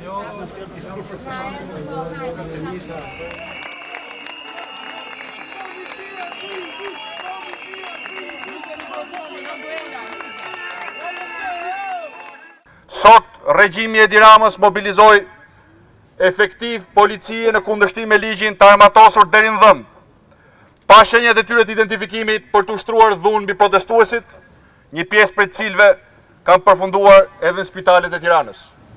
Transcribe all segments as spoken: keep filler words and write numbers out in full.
Sot, regjimi Edi Ramës mobilizoi efektiv policie në kundërshtim me ligjin të armatosur deri në dhëm, pa shenjat e tyre të identifikimit për të ushtruar dhunë mbi protestuesit, një pjesë prej të cilëve kanë përfunduar edhe në spitalet e Tiranës.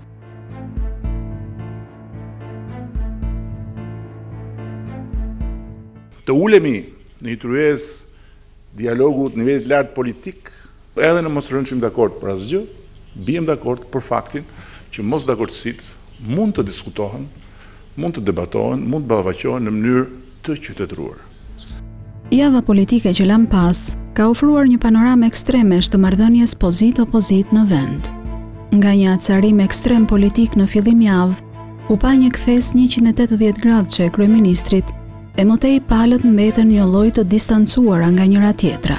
Të ulemi në një tryezë dialogu të nivelit lartë politik, edhe në mos rënshim dakord për asgjë, bijem dakord për faktin që mos dakordësitë mund të diskutohen, mund të debatohen, mund të ballafaqohen në mënyrë të qytetëruar. Java politike që lam pas ka ofruar një panoramë ekstremesh të marrëdhënies pozit-opozit në vend. Nga një acarim ekstrem politik në fillim javë, u pa një kthes njëqind e tetëdhjetë gradësh e kryeministrit, e mëtej palët mbeten një lloj të distancuara nga njëra tjetra.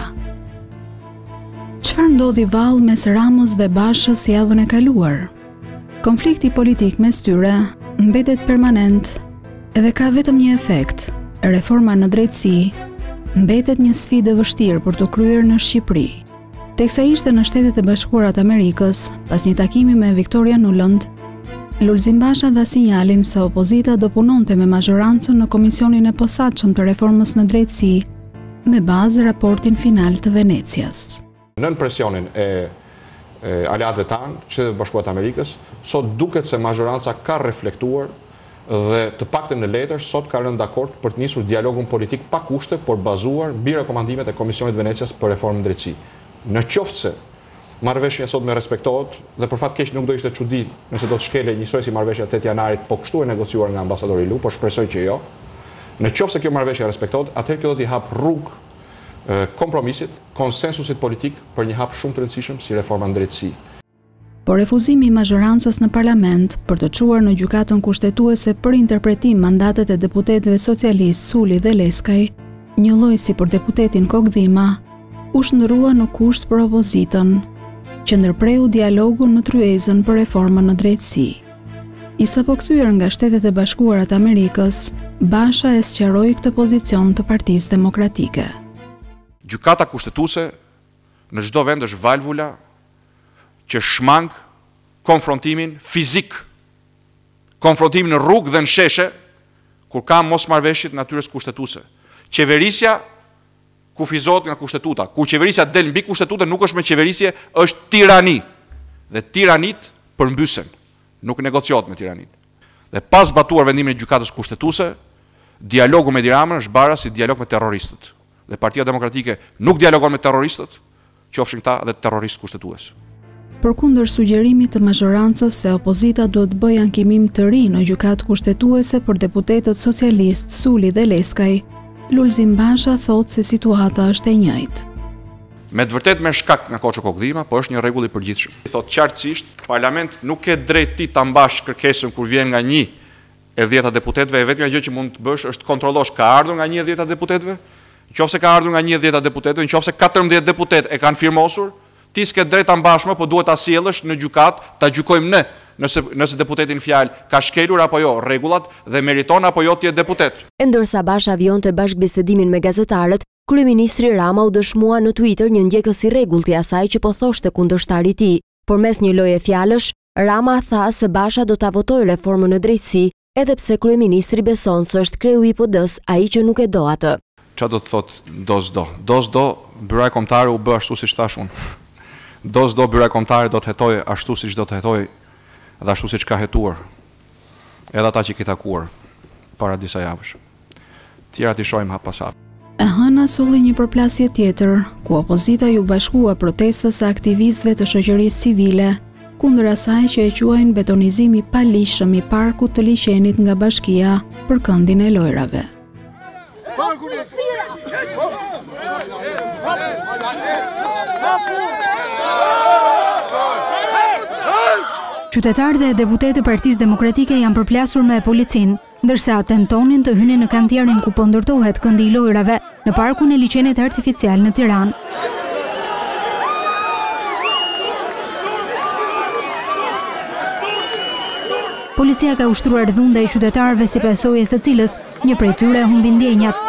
Çfarë ndodhi vallë mes Ramës dhe Bashës javën e kaluar? Konflikti politik mes tyre mbetet permanent edhe ka vetëm një efekt: reforma në drejtësi mbetet një sfidë e vështirë për të kryer në Shqipëri. Teksa ishte në Shtetet e Bashkuara të Amerikës, pas një takimi me Victoria Nuland, Lulzim Basha dha sinjalin se opozita do punonte me mazhorancën në komisionin e posaçëm të reformës në drejtësi, me bazë raportin final të Venecias. Nën presionin e aleatëve tanë, që dhe Bashkuarat e Amerikës, sot duket se mazhoranca ka reflektuar dhe të paktën në letër, sot ka rënë dakord për të nisur dialogun politik pa kushte, por bazuar mbi rekomandimet e Komisionit Venecias për reformën drejtësi. Në qoftë se marrëveshja sot me respektohet, dhe për fat keq nuk do ishte çudi nëse do të shkele njësoj si marrëveshja tetë janarit, po kështu e negociuar nga ambasadori Lu, por shpresoj që jo. Në qoftë se kjo marrëveshje respektohet, atëherë kjo do t'i hap rrugë kompromisit, konsensusit politik për një hap shumë të rëndësishëm si reforma në drejtësi. Por refuzimi i mazhorancës në parlament për të çuar në gjykatën kushtetuese për interpretim mandatet e deputetëve socialist Suli dhe Leskaj, një lloj si për deputetin Kokdhima, u shndrua në kusht për opozitën, që ndërpreu dialogun në tryezën për reformën në drejtësi. I sapo kthyer nga Shtetet e Bashkuara të Amerikës, Basha e sqaroi këtë pozicion të Partisë Demokratike. Gjykata kushtetuese në çdo vend është valvula që shmang konfrontimin fizik, konfrontimin në rrugë dhe në sheshe, kur ka mosmarrëveshje të natyrës kushtetuese. Qeverisja kufizohet nga kushtetuta. Kur qeverisja del mbi kushtetutën nuk është me qeverisje, është tirani. Dhe tiranit përmbysen, nuk negociot me tiranit. Dhe pas zbatuar vendimin e gjykatës kushtetuese, dialogu me Edi Ramën është bara si dialog me terroristët. Dhe Partia Demokratike nuk dialogon me terroristët, qofshin këta dhe terroristë kushtetues. Përkundër sugjerimit të mazhorancës se opozita duhet të bëjë ankimim të ri në gjykatë kushtetuese për deputetët socialist Suli dhe Leskaj, Lulzim Basha thotë se situata është e njëjtë. Me të vërtet me shkak nga Koço Kokdhima, po është një rregull i përgjithshëm. Thotë qartësisht, parlamenti nuk ke drejt ti ta mbash kërkesën kur vjen nga një e dhjetë deputetëve, e vetmja gjë që mund të bësh është kontrollosh ka ardhur nga një e dhjetë deputetëve. Nëse ka ardhur nga një e dhjetë deputetëve, nëse katërmbëdhjetë deputetë e kanë firmosur, ti s'ke drejt ta mbash më, po duhet ta sjellësh në gjykat, ta gjykojmë ne, nëse nëse deputetin fjalë ka shkelur apo jo rregullat dhe meriton apo jo të jetë deputet. Ndërsa Basha avionte bashkëbisedimin me gazetarët, kryeministri Rama u dëshmua në Twitter një ndjekës i rregullt i asaj që po thoshte kundërshtari i tij. Por mes një loje fjalësh, Rama tha se Basha do ta votojë reformën në drejtësi, edhe pse kryeministri beson se është kreu i P D-s ai që nuk e do atë. Qa do të thot do s'do? Do s'do, byra kombëtare u bë ashtu siç thash unë. Do s'do byra kombëtare do të hetojë ashtu siç do të hetojë dhe ashtu siç ka hetuar. Edhe ata që i takuar para disa javësh. Tjerat i shohim hap pas hap. E hëna solli një përplasje tjetër, ku opozita ju bashkua protestës së aktivistëve të shoqërisë civile kundër asaj që e quajnë betonizimi pa lishëm i parkut të liçenit nga bashkia për këndin e lojrave. Qytetarë dhe deputetë e Partisë Demokratike janë përplasur me policinë, ndërsa tentonin të hynin në kantierin ku po ndërtohet këndi i lojrave në parkun e liçenit artificial në Tiranë. Policia ka ushtruar dhunde i qytetarëve si pasojë së cilës një prej tyre humbi ndjenjat.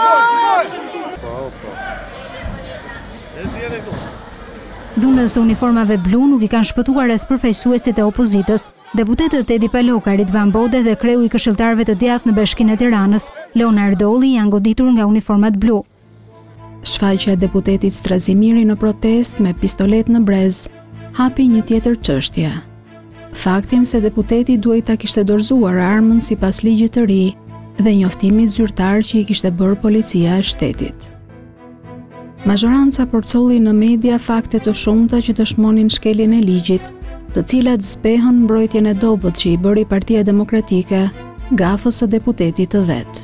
Dhunës së uniformave blu nuk i kanë shpëtuar as përfaqësuesit e opozitës. Deputetët Edi Paloka, Ridvan Bode dhe kreu i këshilltarëve të djathtë në Bashkinë e Tiranës, Leonar Dolli, janë goditur nga uniformat blu. Shfaqja e deputetit Strazimiri në protest me pistolet në brez hapi një tjetër çështje. Faktin se deputeti duhet ta kishte dorëzuar armën sipas ligjit të ri dhe njoftimit zyrtar që i kishte bërë policia e shtetit. Mazhoranca porcolli në media fakte të shumta që dëshmonin shkeljen e ligjit, të cilat zbehën mbrojtjen e dobët që i bëri Partia Demokratike gafës së deputetit të vet.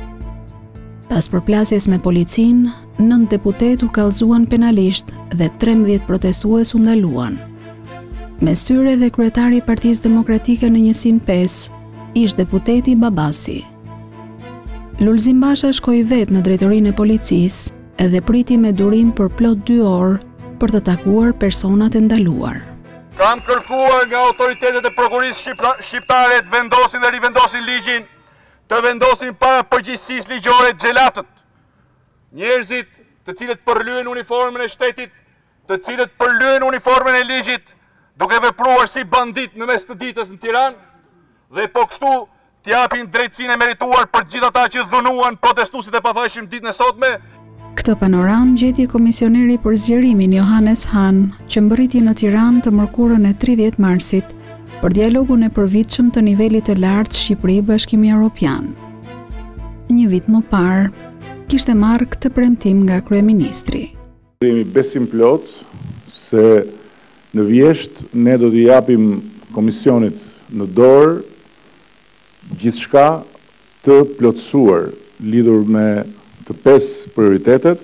Pas përplasjes me policin, nënt deputet u kallëzuan penalisht dhe trembëdhjetë protestues u ndaluan. Mes tyre dhe kryetari i Partisë Demokratike në njësinë pesë, ish deputeti Babasi. Lulzim Basha shkoi vetë në drejtorinë e policisë edhe priti me durim për plot dy orë për të takuar personat e ndaluar. Kam kërkuar nga autoritetet e prokurisë shqiptare të vendosin dhe rivendosin ligjin, të vendosin para përgjegjësisë ligjore xhelatët. Njerëzit të cilët përlyen uniformën e shtetit, të cilët përlyen uniformën e ligjit, duke vepruar si bandit në mes të ditës në Tiranë, dhe po kështu t'japin drejtësinë e merituar për gjithë ata që dhunuan protestuesit e pafajshëm ditën e sotme. Këtë panoram gjeti komisioneri për zgjerimin Johannes Han, që mbërriti në Tiranë të mërkurën e tridhjetë marsit për dialogun e përvitshëm të nivelit të lartë Shqipëri-Bashkimi Evropian. Një vit më parë, kishte marrë këtë premtim nga kryeministri. Jemi besim plot se në vjesht ne do t'i japim komisionit në dorë gjithçka të plotësuar lidhur me të pesë prioritetet,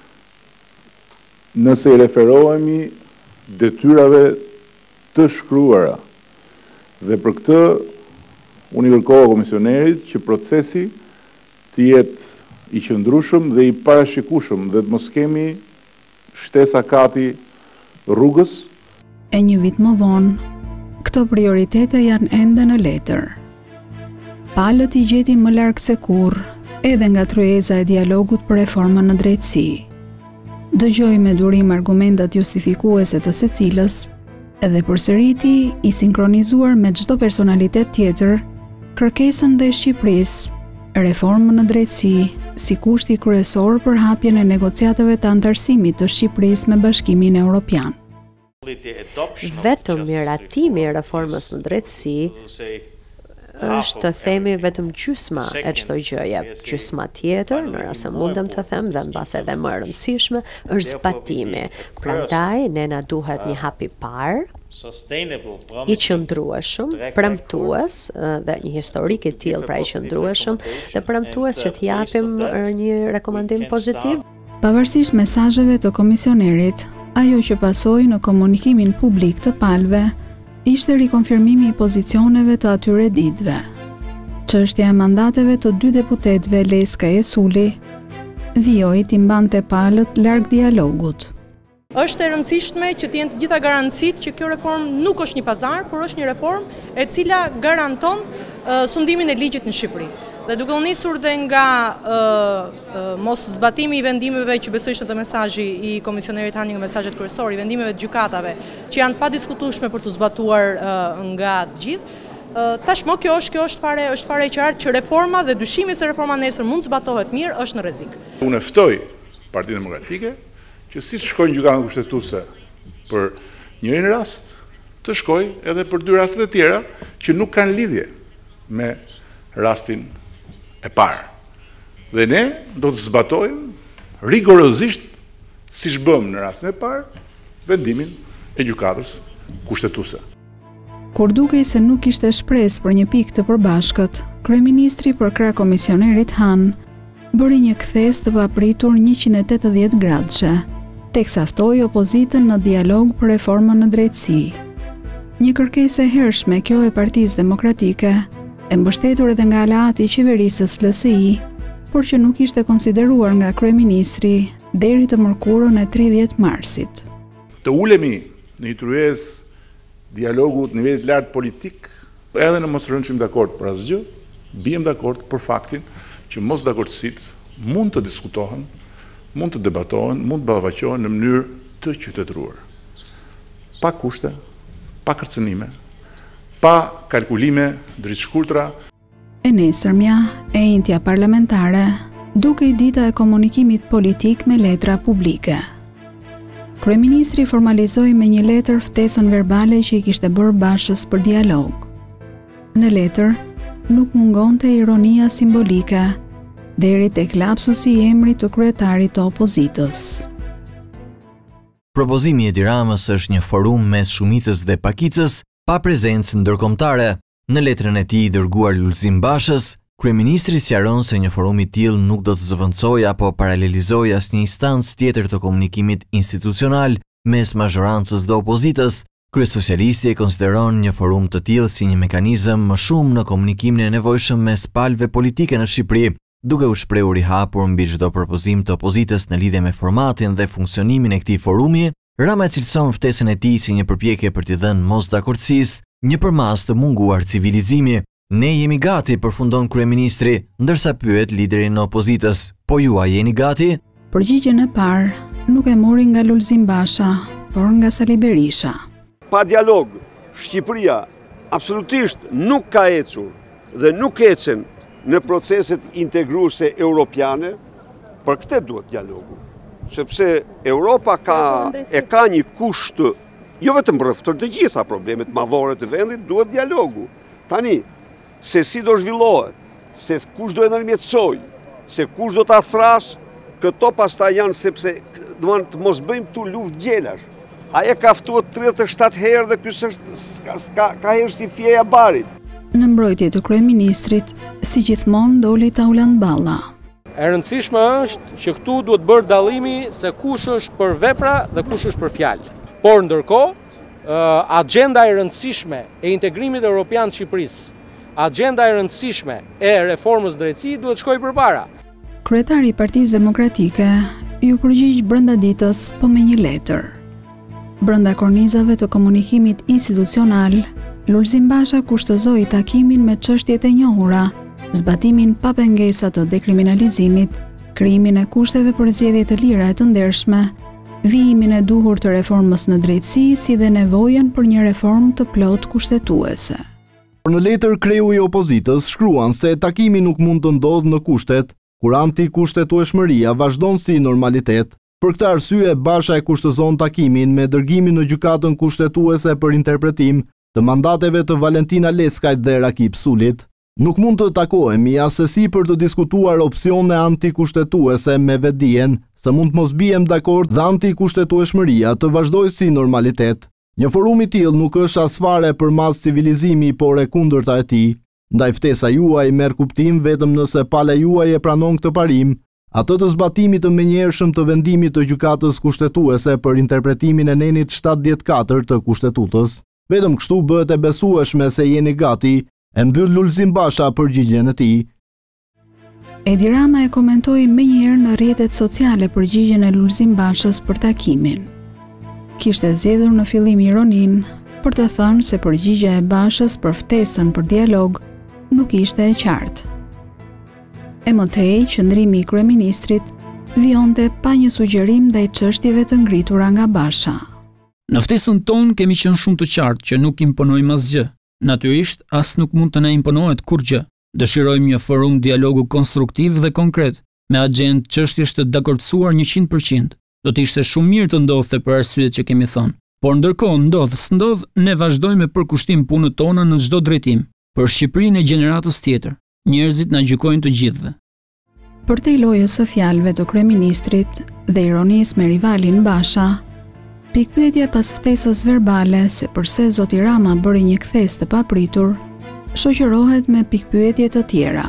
nëse i referohemi detyrave të shkruara. Dhe për këtë, unë i kërkova komisionerit që procesi të jetë i qëndrueshëm dhe i parashikueshëm dhe të mos kemi shtesa kati rrugës. E një vit më vonë, këto prioritete janë ende në letër. Palët i gjeti më larg se kurrë, edhe nga tryeza e dialogut për reformën në drejtësi. Dëgjoj me durim argumentat justifikuese të secilës, edhe përsëriti i sinkronizuar me çdo personalitet tjetër kërkesën ndaj Shqipërisë, reformën në drejtësi si kushti kryesor për hapjen e negociatave të antarësimit të Shqipërisë me Bashkimin Evropian. Vetëm miratimi i reformës në drejtësi është të themi vetëm gjysma e çdo gjëje. Gjysma tjetër, në rast se mundem të them dhe mbas edhe më e rëndësishme, është zbatimi. Prandaj ne na duhet një hap i parë, i qëndrueshëm, premtues dhe një historik i tillë pra i qëndrueshëm dhe premtues që të japim një rekomandim pozitiv. Pavarësisht mesazheve të komisionerit, ajo që pasoi në komunikimin publik të palëve ishte rikonfirmimi i pozicioneve të atyre ditëve. Çështja e mandateve të dy deputetëve Leska e Suli vijoi t'i mbante palët larg dialogut. Është e rëndësishme që të jenë të gjitha garancitë që kjo reformë nuk është një pazar, por është një reformë e cila garanton uh, sundimin e ligjit në Shqipëri. Dhe duke u nisur dhe nga uh, uh, mos zbatimi i vendimeve që besoj ishte dhe mesazhi i komisionerit Hani nga mesazhet kryesor, i vendimeve të gjykatave që janë pa diskutueshme për të zbatuar uh, nga të gjithë. Uh, tashmë kjo është kjo është fare është fare e qartë që reforma dhe dyshimi se reforma nesër mund zbatohet mirë është në rrezik. Unë ftoj Partinë Demokratike që si shkojnë gjykatën kushtetuese për njërin rast, të shkojë edhe për dy rastet e tjera që nuk kanë lidhje me rastin e parë. Dhe ne do të zbatojmë rigorozisht, siç bëm në rastin e parë, vendimin e gjykatës kushtetuese. Kur dukej se nuk ishte shpresë për një pikë të përbashkët, kryeministri përkrah komisionerit Han bëri një kthes të papritur njëqind e tetëdhjetë gradëshe, teksa ftoi opozitën në dialog për reformën në drejtësi. Një kërkesë e hershme kjo e Partisë Demokratike, e mbështetur edhe nga aleati i qeverisë së L S I, por që nuk ishte konsideruar nga kryeministri deri të mërkurën e tridhjetë marsit. Të ulemi në një tryezë dialogu të nivelit lartë politik Edhe në mos rëndshim dakord për asgjë, bijem dakord për faktin që mos dakordësitë mund të diskutohen, mund të debatohen, mund të ballafaqohen në mënyrë të qytetëruar. Pa kushte, pa kërcënime, pa kalkulime dritë-shkurtra. E nesërmja e intja parlamentare duke i dita e komunikimit politik me letra publike. Kryeministri formalizoi me një letër ftesën verbale që i kishte bërë Bashës për dialog. Në letër nuk mungonte ironia simbolike deri tek lapsusi i emrit të kryetarit të opozitës. Propozimi i Edi Ramës është një forum mes shumicës dhe pakicës pa prezencë ndërkombëtare. Në letrën e tij dërguar Lulzim Bashës, kryeministri sqaron se një forum i tillë nuk do të zëvendësojë apo paralelizojë asnjë instancë tjetër të komunikimit institucional mes mazhorancës dhe opozitës. Kryesocialisti e konsideron një forum të tillë si një mekanizëm më shumë në komunikimin e nevojshëm mes palëve politike në Shqipëri, duke u shprehur i hapur mbi çdo propozim të opozitës në lidhje me formatin dhe funksionimin e këtij forumi. Rama e cilëson ftesën e tij si një përpjekje për t'i dhënë mosdakordësisë një përmas të munguar civilizimi. Ne jemi gati, përfundon kryeministri, ndërsa pyet liderin e opozitës, po ju a jeni gati? Përgjigjen e parë nuk e mori nga Lulzim Basha, por nga Sali Berisha. Pa dialog, Shqipëria absolutisht nuk ka ecur dhe nuk ecen në proceset integruese europiane, për këtë duhet dialogu. Sepse Europa ka, e ka një kusht, jo vetëm për të gjitha problemet madhore të vendit, duhet dialogu. Tani, se si do zhvillohet, se kush do e ndërmjetësoj, se kush do ta thras, këto pastaj janë sepse duan të mos bëjmë këtu luftë gjelash. Aja ka ftuar tridhjetë e shtatë herë dhe ky s'është ka ka herë si fjeja barit. Në mbrojtje të kryeministrit, si gjithmonë doli Tauland Balla. E rëndësishme është që këtu duhet bërë dallimi se kush është për vepra dhe kush është për fjalë. Por ndërkohë, agenda e rëndësishme e integrimit evropian të Shqipërisë, agenda e rëndësishme e reformës drejtësi duhet shkojë përpara. Kryetari i Partisë Demokratike ju përgjigj brenda ditës, po me një letër. Brenda kornizave të komunikimit institucional, Lulzim Basha kushtozoi takimin me çështjet e njohura, zbatimin pa pengesa të dekriminalizimit, krijimin e kushteve për zgjedhje të lira e të ndershme, vijimin e duhur të reformës në drejtësi, si dhe nevojën për një reformë të plot kushtetuese. Në letër kreu i opozitës shkruan se takimi nuk mund të ndodhë në kushtet, kur anti-kushtetueshmëria vazhdon si normalitet. Për këtë arsye, Basha e kushtozon takimin me dërgimin në gjykatën kushtetuese për interpretim të mandateve të Valentina Leskajt dhe Rakip Sulit. Nuk mund të takohemi asesi për të diskutuar opsione antikushtetuese me vetdijen se mund të mos bijem dakord dhe antikushtetueshmëria të vazhdojë si normalitet. Një forum i tillë nuk është as fare përmas civilizimi, por e kundërta e tij. Ndaj ftesa juaj merr kuptim vetëm nëse pala juaj e pranon këtë parim, atë të zbatimit të menjëhershëm të vendimit të gjykatës kushtetuese për interpretimin e nenit shtatëdhjetë e katër të kushtetutës. Vetëm kështu bëhet e besueshme se jeni gati, e mbyll Lulzim Basha përgjigjen e tij. Edi Rama e komentoi menjëherë në rrjetet sociale përgjigjen e Lulzim Bashës për takimin. Kishte zgjedhur në fillim ironin për të thënë se përgjigja e Bashës për ftesën për dialog nuk ishte e qartë. E mëtej, qëndrimi i kryeministrit vionte pa një sugjerim ndaj çështjeve të ngritura nga Basha. Në ftesën tonë kemi qenë shumë të qartë që nuk imponojmë asgjë. Natyrisht, as nuk mund të na imponohet kurgjë. Dëshirojmë një forum dialogu konstruktiv dhe konkret, me agjendë çështjesh të dakordsuar njëqind përqind. Do të ishte shumë mirë të ndodhte për arsyet që kemi thënë. Por ndërkohë ndodh s'ndodh, ne vazhdojmë me përkushtim punën tonë në çdo drejtim, për Shqipërinë e gjeneratës tjetër. Njerëzit na gjykojnë të gjithëve. Përtej lojës së fjalëve të kryeministrit dhe ironisë me rivalin Basha, pikpyetja pas ftesës verbale se përse zoti Rama bëri një kthes të papritur, shoqërohet me pikpyetje të tjera.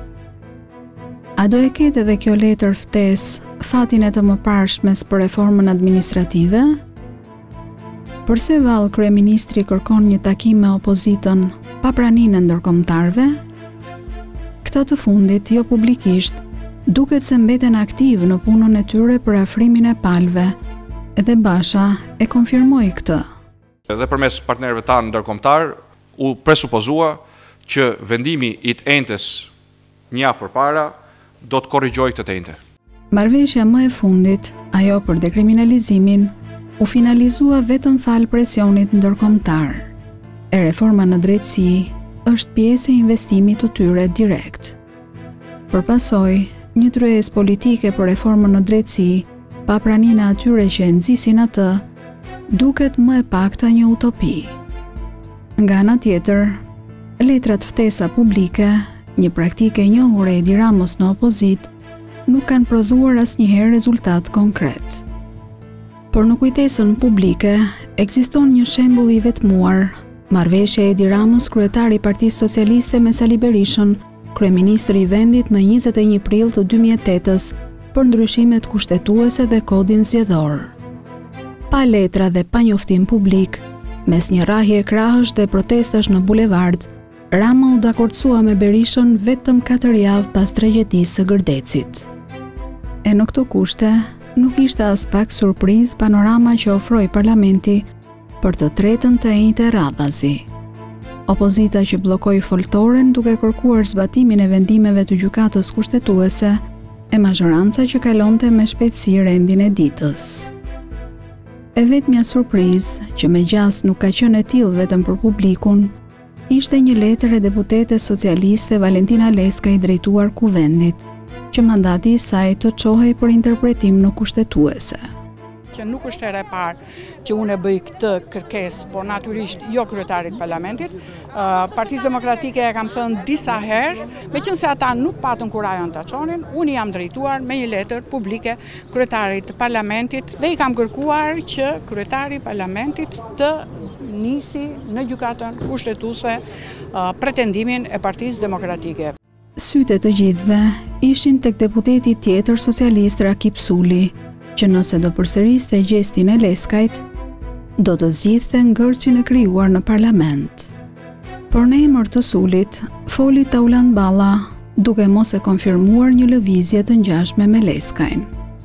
A do e ketë edhe kjo letër ftesë fatin e të mëparshmes për reformën administrative? Përse vallë kryeministri kërkon një takim me opozitën pa praninë e ndërkombëtarëve? Këta të fundit, jo publikisht, duket se mbeten aktiv në punën e tyre për afrimin e palëve, edhe Basha e konfirmoi këtë. Edhe përmes partnerëve tanë ndërkombëtar, u presupozua që vendimi i të entes një javë përpara do të korrigjojë këtë të ente. Marrëveshja më e fundit, ajo për dekriminalizimin, u finalizua vetëm fal presionit ndërkombëtar. E reforma në drejtësi është pjesë e investimit të tyre direkt. Përpasoj, një tryezë politike për reformën në drejtësi, pa praninë e atyre që e nxisin atë, duket më e pakta një utopi. Nga ana tjetër, letrat ftesa publike, një praktike e njohur e Edi Ramës në opozit, nuk kanë prodhuar asnjëherë rezultat konkret. Por në kujtesën publike ekziston një shembull i vetmuar, marrëveshja e Edi Ramës, kryetari i Partisë Socialiste me Sali Berishën, kryeministri i vendit më njëzet e një prill të dy mijë e tetës për ndryshimet kushtetuese dhe kodin zgjedhor. Pa letra dhe pa njoftim publik, mes një rrahje krahësh dhe protestash në bulevard, Rama u dakordësua me Berishën vetëm katër javë pas tragjedisë së Gërdecit. E në këto kushte, nuk ishte as pak surprizë panorama që ofroi parlamenti për të tretën të enjtë e radhazi. Opozita që bllokoi foltoren duke kërkuar zbatimin e vendimeve të gjykatës kushtetuese e mazhoranca që kalonte me shpejtësi rendin e ditës. E vetmja surprizë që megjithas nuk ka qenë e tillë vetëm për publikun, ishte një letër e deputetes socialiste Valentina Leska i drejtuar kuvendit, që mandati i saj të çohej për interpretim në kushtetuese. Që nuk është ere parë që unë e bëj këtë kërkesë, por natyrisht jo kryetarit parlamentit. Partisë Demokratike e kam thënë disa herë, meqense ata nuk patën kurajon të qonin, unë jam drejtuar me një letër publike kryetarit parlamentit dhe i kam kërkuar që kryetari parlamentit të nisi në gjykatën kushtetuese pretendimin e Partisë Demokratike. Sytë të gjithëve ishin tek deputeti tjetër socialist Rakip Suli, që nëse do përsëriste gjestin e Leskajt, do të zgjidhte ngërçin e krijuar në parlament. Por në emër të Sulit, foli Taulan Balla, duke mos e konfirmuar një lëvizje të ngjashme me Leskajn.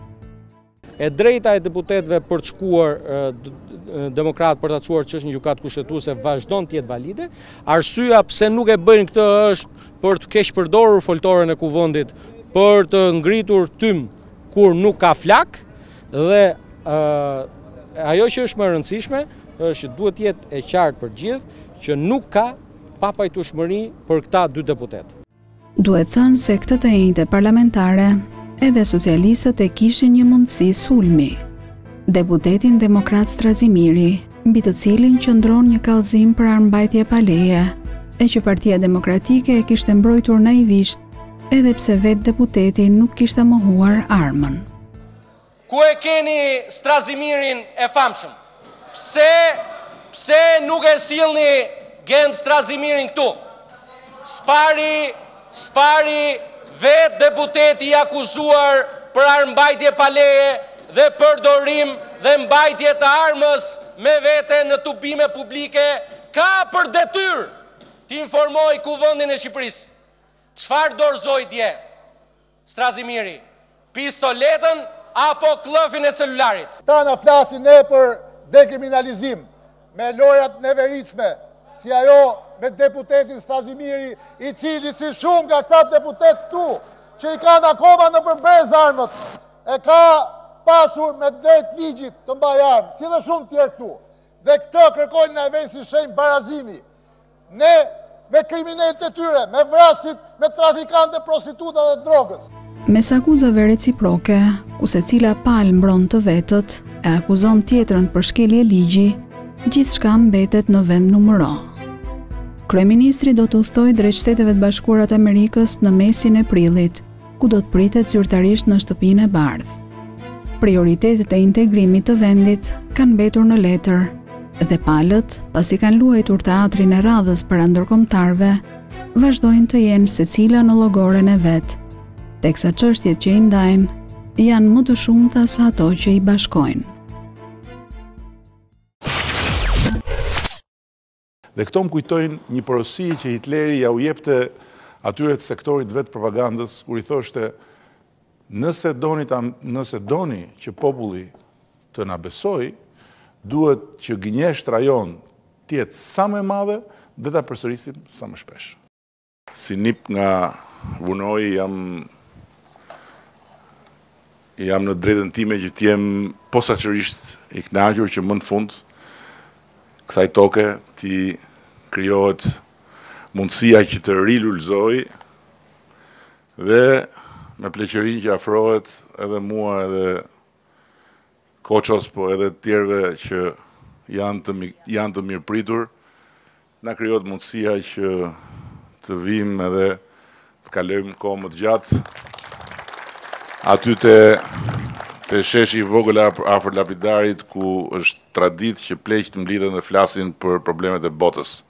E drejta e deputetëve për të shkuar demokrat për të çuar çështën në gjykatë kushtetuese vazhdon të jetë valide. Arsyeja pse nuk e bëjnë këtë është për të keq përdorur foltorën e kuvendit, për të ngritur tym kur nuk ka flak. Dhe uh, ajo që është më e rëndësishme është që duhet jetë e qartë për gjithë që nuk ka papajtueshmëri për këta dy deputetë. Duhet thënë se këtë të enjtë parlamentare edhe socialistët e kishin një mundësi sulmi. Deputetin demokrat Strazimiri, mbi të cilin qëndron një kallëzim për armbajtje pa leje, e që Partia Demokratike e kishte mbrojtur naivisht, edhe pse vetë deputeti nuk kishte mohuar armën. Ku e keni Strazimirin e famshëm? Pse, pse nuk e sillni Gent Strazimirin këtu? Spari, spari vetë deputeti i akuzuar për armbajtje pa leje dhe përdorim dhe mbajtje të armës me vete në tubime publike ka për detyrë të informoj Kuvendin e Shqipërisë. Çfarë dorëzoi dje Strazimiri? Pistoletën apo klëfin e celularit? Ta në flasin ne për dekriminalizim, me lojrat neveritshme, si ajo me deputetin Strazimiri, i cili si shumë nga këta deputet tu, që i kanë akoma në përbrez armët, e ka pasur me drejt ligjit të mbaj armë, si dhe shumë tjerë këtu. Dhe këtë kërkojnë në vej si shenjë barazimi. Ne me kriminelët e tyre, me vrasit, me trafikante, prostituta dhe drogës. Mes akuzave reciproke, ku secila palë mbron të vetët e akuzon tjetrën për shkelje ligji, gjithçka mbetet në vend numëro. Kryeministri do të udhtojë drejt Shteteve të Bashkuara të Amerikës në mesin e prillit, ku do të pritet zyrtarisht në shtëpinë e bardhë. Prioritetet e integrimit të vendit kanë mbetur në letër, dhe palët, pasi kanë luajtur teatrin e radhës para ndërkombëtarëve, vazhdojnë të jenë secila në llogoren e vet, teksa çështjet që i ndajnë janë më të shumta se ato që i bashkojnë. Dhe këto më kujtojnë një porosi që Hitleri ja u jepte atyre të sektorit vetë propagandës, kur i thoshte, nëse doni, ta, nëse doni që populli të na besoj, duhet që gënjeshtra jon tjetë sa më madhe dhe ta përsërisim sa më shpesh. Si nip nga vunoj jam jam në drejtën time që t'jem posaçërisht i kënaqur që më në fund kësaj toke ti krijohet mundësia që të rilulëzoj dhe me pleqërinë që afrohet edhe mua edhe Koços, po edhe tjerëve që janë të, janë të mirë pritur, na krijohet mundësia që të vim edhe të kalojmë kohë më të gjatë aty te te sheshi i vogël afër lapidarit ku është traditë që pleqt mblidhen dhe flasin për problemet e botës.